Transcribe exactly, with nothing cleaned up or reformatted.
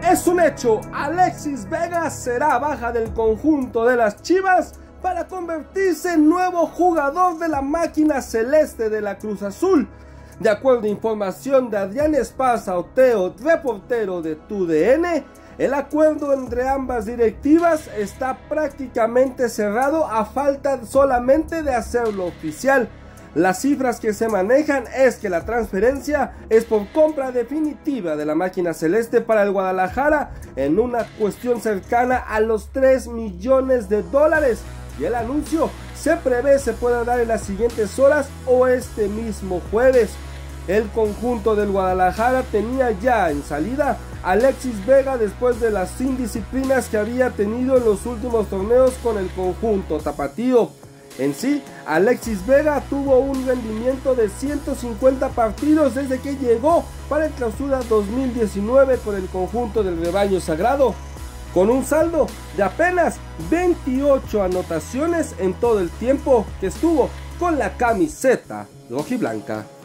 Es un hecho, Alexis Vega será baja del conjunto de las Chivas para convertirse en nuevo jugador de la máquina celeste de la Cruz Azul. De acuerdo a información de Adrián Esparza Oteo, reportero de T U D N, el acuerdo entre ambas directivas está prácticamente cerrado a falta solamente de hacerlo oficial. Las cifras que se manejan es que la transferencia es por compra definitiva de la máquina celeste para el Guadalajara en una cuestión cercana a los tres millones de dólares, y el anuncio se prevé se pueda dar en las siguientes horas o este mismo jueves. El conjunto del Guadalajara tenía ya en salida a Alexis Vega después de las indisciplinas que había tenido en los últimos torneos con el conjunto tapatío. En sí, Alexis Vega tuvo un rendimiento de ciento cincuenta partidos desde que llegó para el Clausura dos mil diecinueve por el conjunto del Rebaño Sagrado, con un saldo de apenas veintiocho anotaciones en todo el tiempo que estuvo con la camiseta rojiblanca.